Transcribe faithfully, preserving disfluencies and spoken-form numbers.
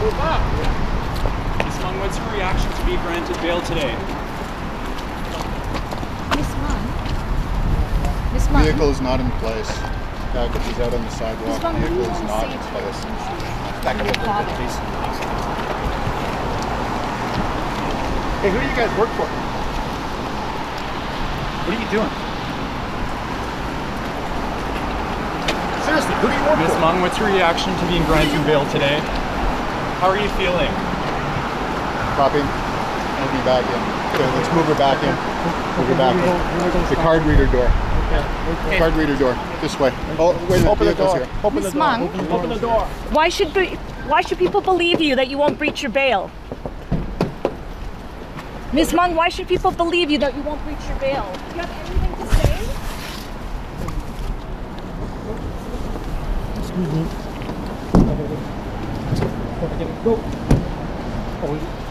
Miz Meng, what's your reaction to being granted bail today? Miz Meng? Miz Meng? Vehicle is not in place. Package is out on the sidewalk. Meng, Vehicle what is do you not want in to say place. Back up a little bit, please. Hey, who do you guys work for? What are you doing? Seriously, who do you work Miz for? Meng, what's your reaction to being granted bail today? How are you feeling? Copy. We'll be back in. Okay, let's move her back in. Move her back in. The card reader door. Okay. Card reader door. This way. Oh, wait a minute. Open the Vehicle's door. here. Open the Miz door. Meng? Open, open the door. Why should be, why should people believe you that you won't breach your bail? Miz Meng, why should people believe you that you won't breach your bail? Do you have anything to say? Excuse me. Go.